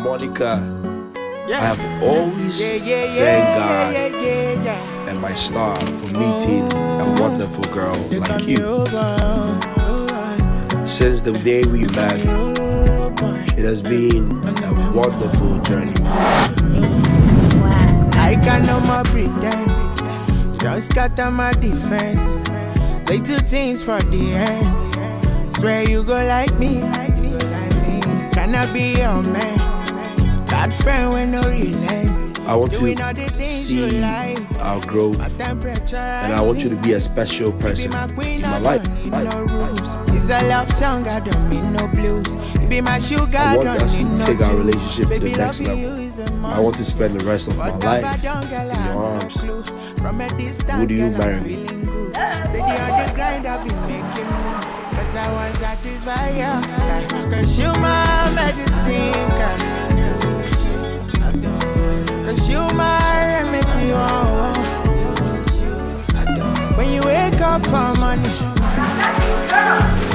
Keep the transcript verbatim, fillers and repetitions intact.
Monica, Yeah. I have always Yeah, yeah, yeah, thanked yeah, God yeah, yeah, yeah. and my star for meeting a wonderful girl like you. Since the day we met, it has been a wonderful journey. I can no more pretend. Just got on my defense. They do things for the end. Swear you go like me. Cannot be your man. Bad friend with no relent. I want you to see our growth, and I want you to be a special person in my life. It's a love song, I don't mean no blues. You be my sugar, I want us to take our relationship to the next level. I want to spend the rest of my life in your arms. Would you marry me? Cause I want to satisfy you. Cause you my medicine. Cause you my remedy. When you wake up for money.